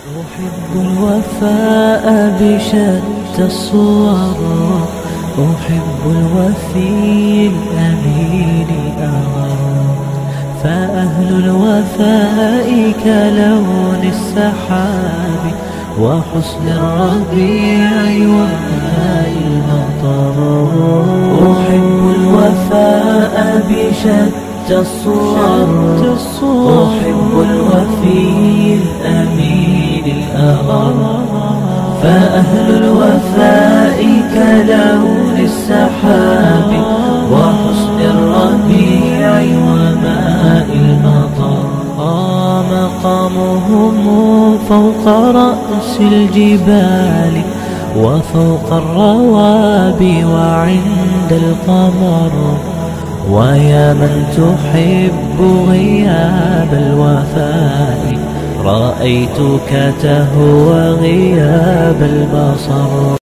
أحب الوفاء بشتى الصور، أحب الوفي الأمين أغر، فأهل الوفاء كلون السحاب وحسن الربيع وماء المطر. أحب الوفاء بشتى الصور، أحب الوفي الأمين الأغر، فأهل الوفاء كلون السحاب وحسن الربيع وماء المطر. مقامهم فوق رأس الجبال وفوق الروابي وعند القمر، ويا من تحب غياب الوفاء رأيتك تهوى غياب البصر.